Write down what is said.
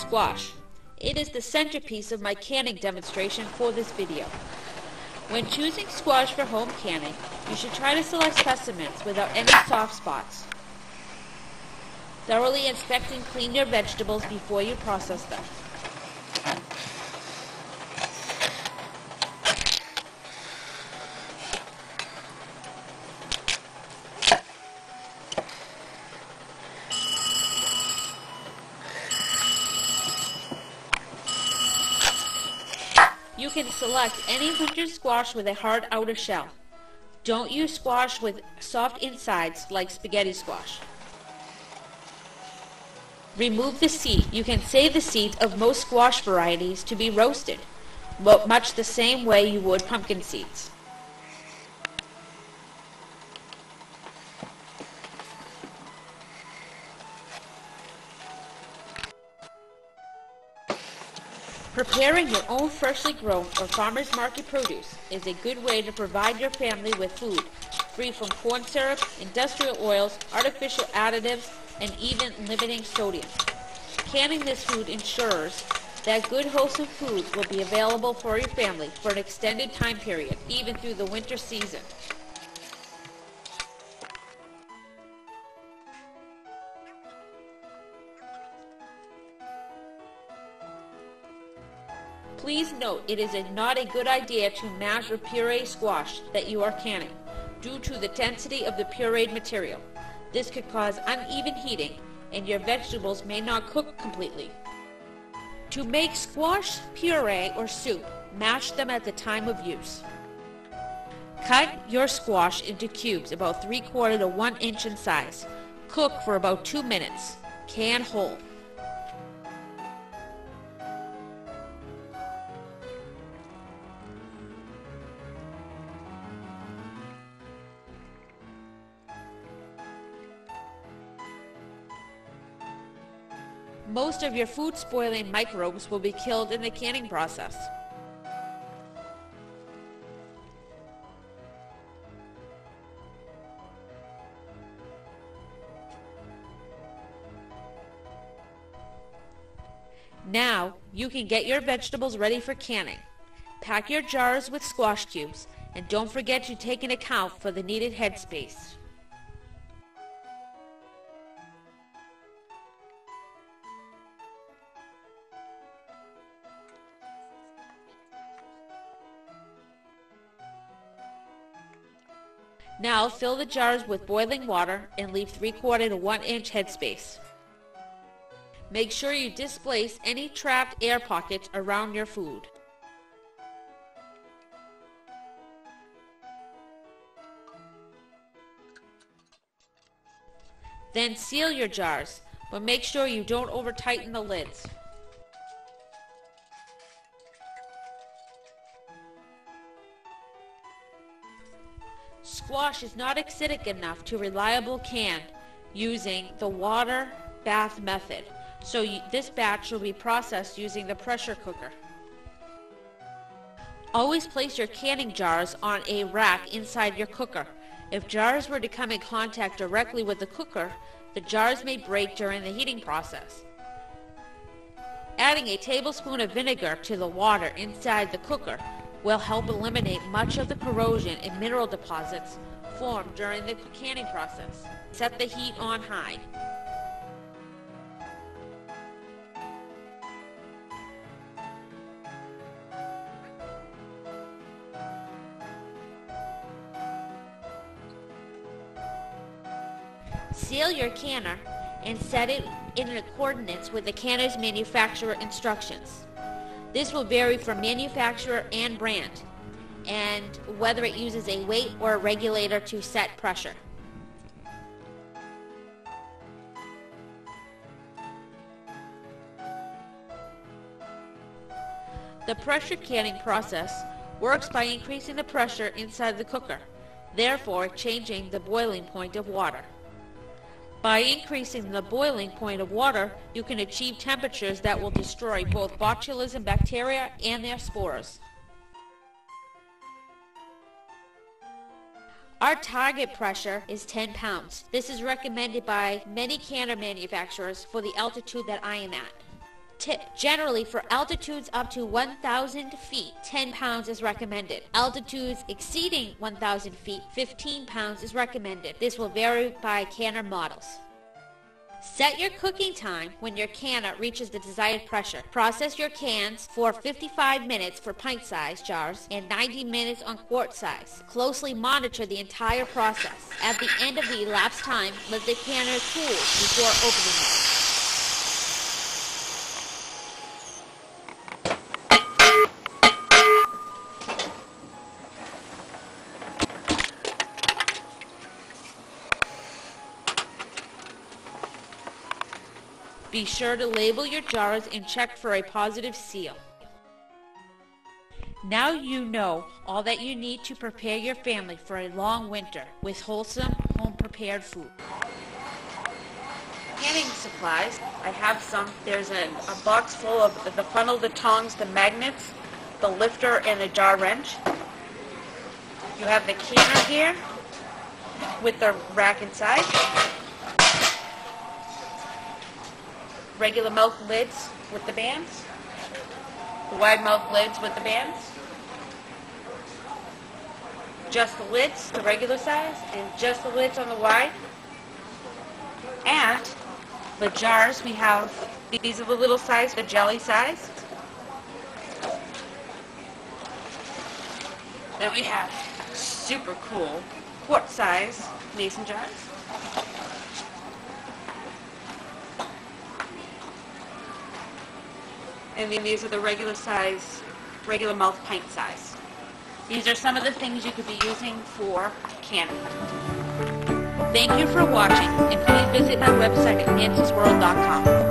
squash. It is the centerpiece of my canning demonstration for this video. When choosing squash for home canning, you should try to select specimens without any soft spots. Thoroughly inspect and clean your vegetables before you process them. You can select any winter squash with a hard outer shell. Don't use squash with soft insides like spaghetti squash. Remove the seed. You can save the seeds of most squash varieties to be roasted, much the same way you would pumpkin seeds. Preparing your own freshly grown or farmer's market produce is a good way to provide your family with food free from corn syrup, industrial oils, artificial additives, and even limiting sodium. Canning this food ensures that good wholesome foods will be available for your family for an extended time period, even through the winter season. Please note, it is not a good idea to mash or puree squash that you are canning, due to the density of the pureed material. This could cause uneven heating, and your vegetables may not cook completely. To make squash puree or soup, mash them at the time of use. Cut your squash into cubes about 3/4 to 1 inch in size. Cook for about 2 minutes. Can whole. Most of your food spoiling microbes will be killed in the canning process. Now, you can get your vegetables ready for canning. Pack your jars with squash cubes, and don't forget to take into account for the needed headspace. Now fill the jars with boiling water and leave 3/4 to 1 inch headspace. Make sure you displace any trapped air pockets around your food. Then seal your jars, but make sure you don't over-tighten the lids. Squash is not acidic enough to reliably can using the water bath method, so this batch will be processed using the pressure cooker. Always place your canning jars on a rack inside your cooker. If jars were to come in contact directly with the cooker, the jars may break during the heating process. Adding a tablespoon of vinegar to the water inside the cooker will help eliminate much of the corrosion and mineral deposits formed during the canning process. Set the heat on high. Seal your canner and set it in accordance with the canner's manufacturer instructions. This will vary from manufacturer and brand, and whether it uses a weight or a regulator to set pressure. The pressure canning process works by increasing the pressure inside the cooker, therefore changing the boiling point of water. By increasing the boiling point of water, you can achieve temperatures that will destroy both botulism bacteria and their spores. Our target pressure is 10 pounds. This is recommended by many canner manufacturers for the altitude that I am at. Tip: generally for altitudes up to 1,000 feet, 10 pounds is recommended. Altitudes exceeding 1,000 feet, 15 pounds is recommended. This will vary by canner models. Set your cooking time when your canner reaches the desired pressure. Process your cans for 55 minutes for pint-sized jars and 90 minutes on quart size. Closely monitor the entire process. At the end of the elapsed time, let the canner cool before opening it. Be sure to label your jars and check for a positive seal. Now you know all that you need to prepare your family for a long winter with wholesome, home-prepared food. Canning supplies. I have some. There's a box full of the funnel, the tongs, the magnets, the lifter, and a jar wrench. You have the canner here with the rack inside. Regular mouth lids with the bands, the wide mouth lids with the bands, just the lids, the regular size, and just the lids on the wide. And the jars, we have, these are the little size, the jelly size. Then we have super cool quart size mason jars. And then these are the regular size, regular mouth pint size. These are some of the things you could be using for canning. Thank you for watching, and please visit my website at nancysworld.com.